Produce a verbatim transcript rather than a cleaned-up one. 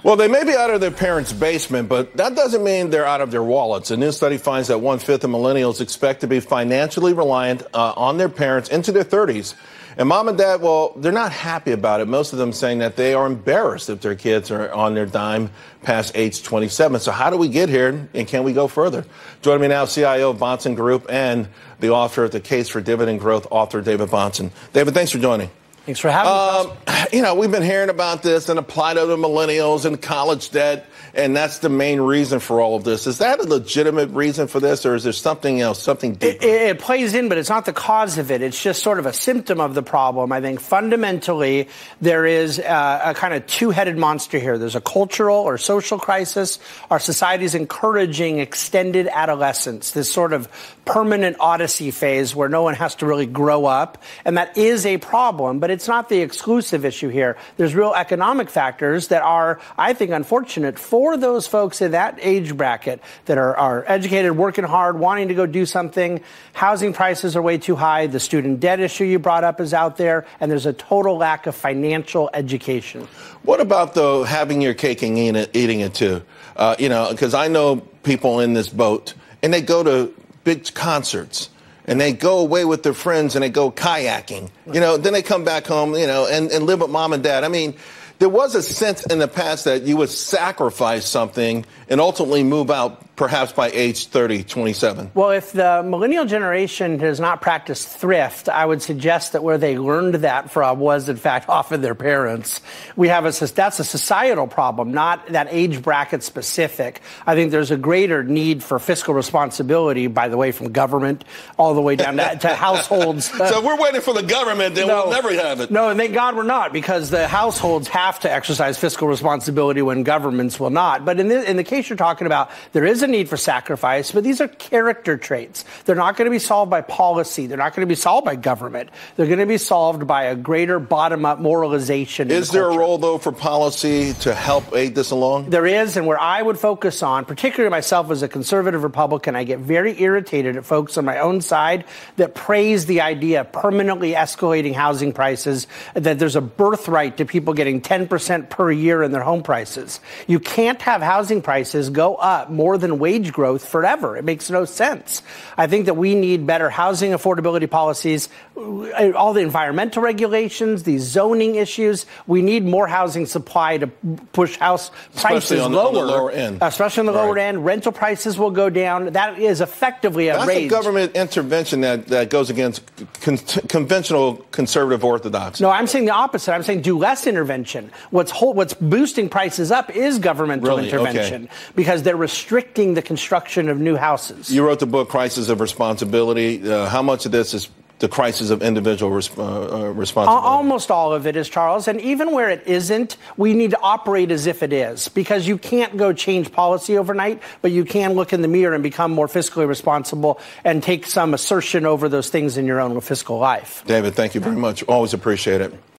Well, they may be out of their parents' basement, but that doesn't mean they're out of their wallets. A new study finds that one-fifth of millennials expect to be financially reliant uh, on their parents into their thirties. And mom and dad, well, they're not happy about it. Most of them saying that they are embarrassed if their kids are on their dime past age twenty-seven. So how do we get here, and can we go further? Joining me now, C I O of Bahnsen Group and the author of The Case for Dividend Growth, author David Bahnsen. David, thanks for joining. Thanks for having um, me. You know, we've been hearing about this and apply to the millennials and college debt, and that's the main reason for all of this. Is that a legitimate reason for this, or is there something else, something deeper? It, it plays in, but it's not the cause of it. It's just sort of a symptom of the problem. I think fundamentally there is a, a kind of two-headed monster here. There's a cultural or social crisis. Our society is encouraging extended adolescence, this sort of permanent odyssey phase where no one has to really grow up, and that is a problem, but it's not the exclusive issue here. There's real economic factors that are, I think, unfortunate for those folks in that age bracket that are, are educated, working hard, wanting to go do something. Housing prices are way too high. The student debt issue you brought up is out there, and there's a total lack of financial education. What about, though, having your cake and eating it, eating it too? Uh, you know, because I know people in this boat, and they go to big concerts. And they go away with their friends and they go kayaking, you know, then they come back home, you know, and, and live with mom and dad. I mean, there was a sense in the past that you would sacrifice something and ultimately move out perhaps by age thirty, twenty-seven. Well, if the millennial generation does not practice thrift, I would suggest that where they learned that from was, in fact, off of their parents. We have a, that's a societal problem, not that age bracket specific. I think there's a greater need for fiscal responsibility, by the way, from government all the way down to, to households. So if we're waiting for the government, then no, we'll never have it. No, and thank God we're not, because the households have to exercise fiscal responsibility when governments will not. But in the, in the case you're talking about, there is a need for sacrifice, but these are character traits. They're not going to be solved by policy. They're not going to be solved by government. They're going to be solved by a greater bottom-up moralization. Is there a role, though, for policy to help aid this along? There is, and where I would focus on, particularly myself as a conservative Republican, I get very irritated at folks on my own side that praise the idea of permanently escalating housing prices, that there's a birthright to people getting ten percent per year in their home prices. You can't have housing prices go up more than wage growth forever. It makes no sense. I think that we need better housing affordability policies, all the environmental regulations, these zoning issues. We need more housing supply to push house prices on, lower. On the lower end. Especially on the right. lower end. Rental prices will go down. That is effectively a That's raise. That's a government intervention that, that goes against con- conventional conservative orthodoxy. No, I'm saying the opposite. I'm saying do less intervention. What's whole, what's boosting prices up is governmental really? intervention, okay. because they're restricting the construction of new houses. You wrote the book Crisis of Responsibility. Uh, how much of this is the crisis of individual resp- uh, responsibility? Almost all of it is, Charles. And even where it isn't, we need to operate as if it is, because you can't go change policy overnight, but you can look in the mirror and become more fiscally responsible and take some assertion over those things in your own fiscal life. David, thank you very much. Always appreciate it.